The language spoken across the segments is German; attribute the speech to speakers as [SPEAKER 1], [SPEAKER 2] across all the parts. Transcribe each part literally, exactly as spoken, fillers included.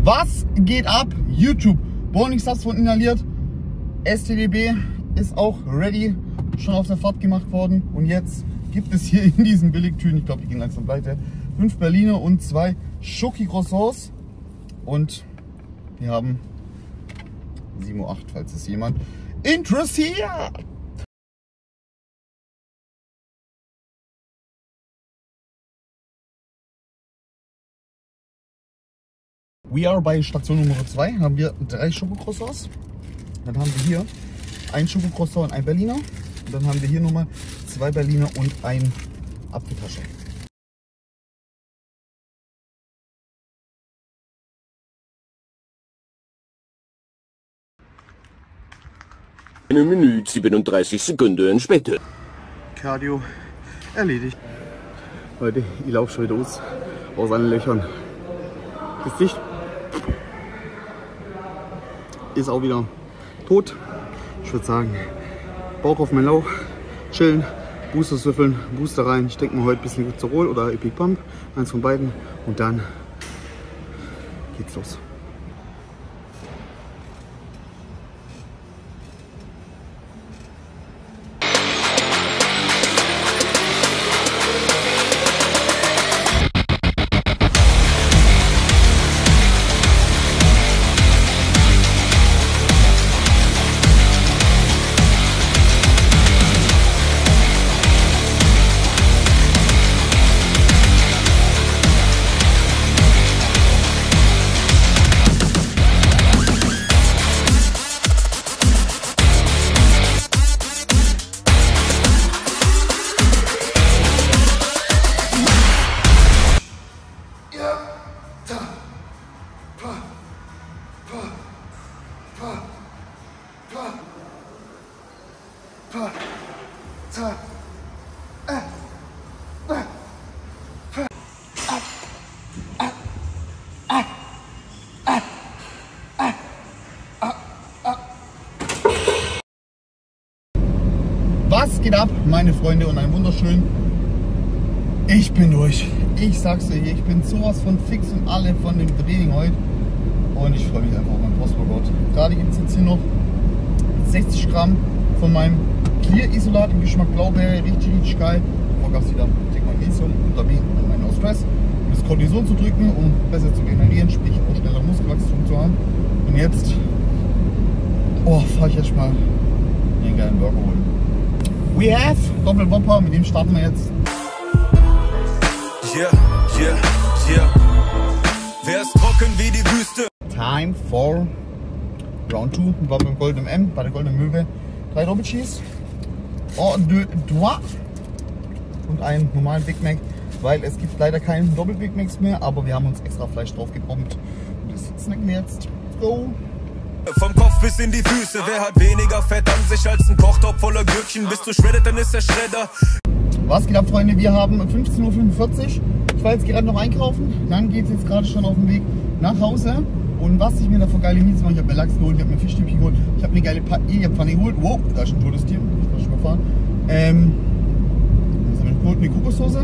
[SPEAKER 1] Was geht ab? YouTube. Bowling Subs von inhaliert. S T D B ist auch ready. Schon auf der Fahrt gemacht worden. Und jetzt gibt es hier in diesen Billigtüten, ich glaube, die gehen langsam pleite, fünf Berliner und zwei Schoki Croissants. Und wir haben sieben Uhr acht, falls es jemand interessiert. We are bei Station Nummer zwei, haben wir drei Schokocroissants. Dann haben wir hier ein Schokocroissant und ein Berliner. Und dann haben wir hier nochmal zwei Berliner und ein Apfeltasche.
[SPEAKER 2] Eine Minute siebenunddreißig Sekunden später.
[SPEAKER 1] Cardio erledigt. Leute, ich laufe schon wieder aus, aus allen Löchern. Gesicht ist auch wieder tot. Ich würde sagen, Bauch auf meinen Lauch, chillen, Booster süffeln, Booster rein. Ich denke mal heute ein bisschen Glycerol oder Epic Pump, eins von beiden. Und dann geht's los. Was geht ab, meine Freunde, und ein wunderschön. Ich bin durch. Ich sag's euch, ich bin sowas von fix und alle von dem Training heute. Und ich freue mich einfach auf meinen Post-Workout. Gerade gibt es jetzt hier noch sechzig Gramm von meinem Clear-Isolat im Geschmack Blaubeere. Richtig, richtig geil. Davor gab es wieder Tick Magnesium, Vitamin und meinen Ausstress, um das Cortison zu drücken, um besser zu regenerieren, sprich auch schneller Muskelwachstum zu haben. Und jetzt oh, fahre ich jetzt mal den geilen Burger holen. We have Doppelwhopper, mit dem starten wir jetzt.
[SPEAKER 3] Yeah, yeah, yeah. Wer ist trocken wie die Wüste?
[SPEAKER 1] Time for Round two. War beim Golden M, bei der Goldenen Möwe. Drei Doppelcheese, Hors d'oeuvre und einen normalen Big Mac, weil es gibt leider keinen Doppel Big Macs mehr, aber wir haben uns extra Fleisch drauf gepumpt. Und das snacken wir jetzt. Let's go!
[SPEAKER 3] Vom Kopf bis in die Füße, wer hat weniger Fett an sich als ein Kochtopf voller Gürkchen? Bist du shredded, dann ist der Schredder.
[SPEAKER 1] Was geht ab, Freunde? Wir haben fünfzehn Uhr fünfundvierzig. Ich war jetzt gerade noch einkaufen. Dann geht es jetzt gerade schon auf dem Weg nach Hause. Und was ich mir da für geile Meals mache, ich habe mir Lachs geholt, ich habe mir Fischstäbchen geholt, ich habe eine geile Paella-Pfanne geholt. Wow, da ist ein Todestier. Ich muss schon mal fahren. Ähm, was habe ich geholt? Eine Kokossoße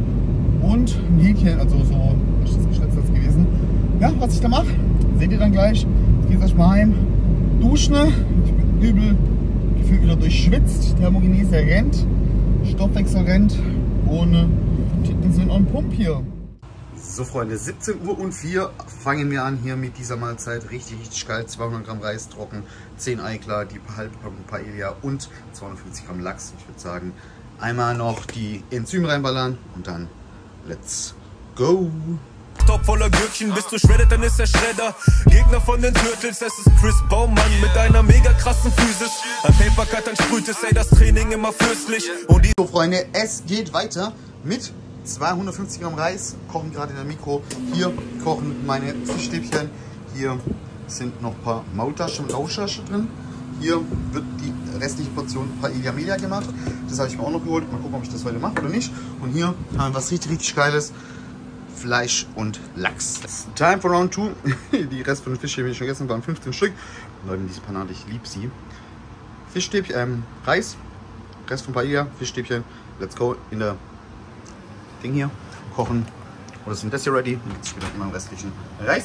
[SPEAKER 1] und ein Hähnchen, also so ist das geschnetzt gewesen. Ja, was ich da mache, seht ihr dann gleich. Jetzt geht es erstmal heim, duschen. Ich bin übel gefühlt wieder durchschwitzt. Thermogenese rennt, Stoffwechsel rennt und Titten sind on Pump hier. So Freunde, siebzehn Uhr und vier fangen wir an hier mit dieser Mahlzeit. Richtig, richtig geil. zweihundert Gramm Reis trocken, zehn Eiklar, die halbe Packung Paella und zweihundertfünfzig Gramm Lachs. Ich würde sagen, einmal noch die Enzyme reinballern und dann let's go.
[SPEAKER 3] Top voller Gürkchen, bist du shredded, dann ist der Schredder. Gegner von den Turtles, es ist Chris Baumann mit einer mega krassen Physis. Ein Papercut, dann sprüht es, ey, das Training immer fürstlich. Und die
[SPEAKER 1] so Freunde, es geht weiter mit zweihundertfünfzig Gramm Reis, kochen gerade in der Mikro. Hier kochen meine Fischstäbchen. Hier sind noch ein paar Maultaschen und Lauschasche drin. Hier wird die restliche Portion Paella Melia gemacht. Das habe ich mir auch noch geholt. Mal gucken, ob ich das heute mache oder nicht. Und hier haben wir was richtig, richtig Geiles. Fleisch und Lachs. Time for round two. Die Rest von den Fischstäbchen, die ich schon gegessen waren fünfzehn Stück. Leute, diese Panade, ich liebe sie. Fischstäbchen, ähm, Reis, Rest von Paella, Fischstäbchen. Let's go in der Ding hier. Kochen. Oder sind das hier ready? Dann gibt es wieder meinen restlichen Reis.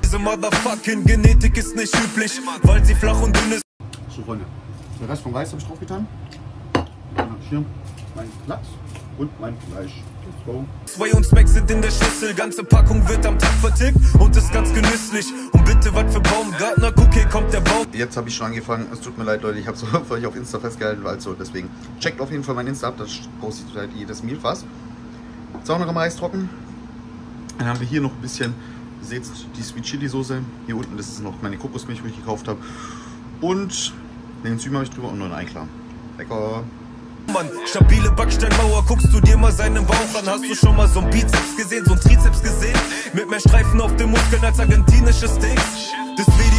[SPEAKER 3] Diese motherfucking Genetik ist nicht üblich, weil sie flach und dünn ist.
[SPEAKER 1] So Freunde, der Rest vom Reis habe ich drauf getan. Dann habe ich hier mein Lachs und mein Fleisch. Let's go.
[SPEAKER 3] Zwei und Speck sind in der Schüssel, ganze Packung wird am Tag vertickt und ist ganz genüsslich. Und bitte was für Baumgartner, guck, hier kommt der Baum.
[SPEAKER 1] Jetzt habe ich schon angefangen, es tut mir leid Leute, ich habe es so völlig auf Insta festgehalten, also deswegen checkt auf jeden Fall mein Insta ab, das postet halt jedes Mehlfass. Jetzt auch noch am Reis trocken. Dann haben wir hier noch ein bisschen, ihr seht die Sweet Chili Soße, hier unten, das ist noch meine Kokosmilch, die ich gekauft habe. Und den Enzym habe ich drüber und noch einen Eiklar. Lecker.
[SPEAKER 3] Mann, stabile Backsteinmauer, guckst du dir mal seinen Bauch an. Hast du schon mal so einen Bizeps gesehen, so einen Trizeps gesehen? Mit mehr Streifen auf den Muskeln als argentinische Steaks. Das Video